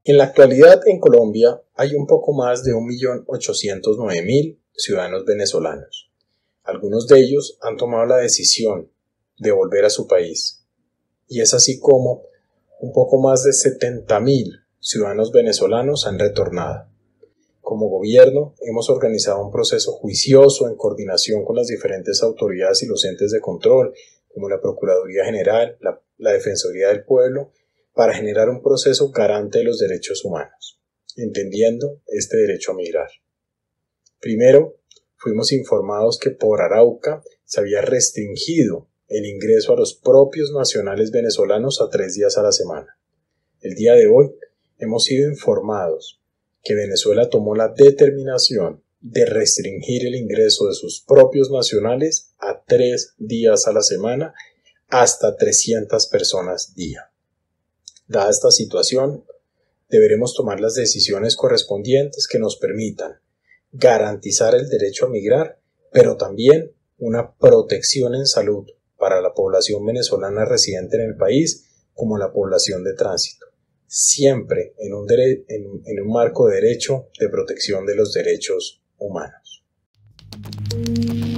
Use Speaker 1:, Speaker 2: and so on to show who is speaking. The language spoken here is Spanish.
Speaker 1: En la actualidad en Colombia hay un poco más de 1.809.000 ciudadanos venezolanos. Algunos de ellos han tomado la decisión de volver a su país. Y es así como un poco más de 70.000 ciudadanos venezolanos han retornado. Como gobierno hemos organizado un proceso juicioso en coordinación con las diferentes autoridades y los entes de control, como la Procuraduría General, la Defensoría del Pueblo, para generar un proceso garante de los derechos humanos, entendiendo este derecho a migrar. Primero, fuimos informados que por Arauca se había restringido el ingreso a los propios nacionales venezolanos a 3 días a la semana. El día de hoy hemos sido informados que Venezuela tomó la determinación de restringir el ingreso de sus propios nacionales a 3 días a la semana hasta 300 personas día. Dada esta situación, deberemos tomar las decisiones correspondientes que nos permitan garantizar el derecho a migrar, pero también una protección en salud para la población venezolana residente en el país como la población de tránsito, siempre en un marco de derecho de protección de los derechos humanos.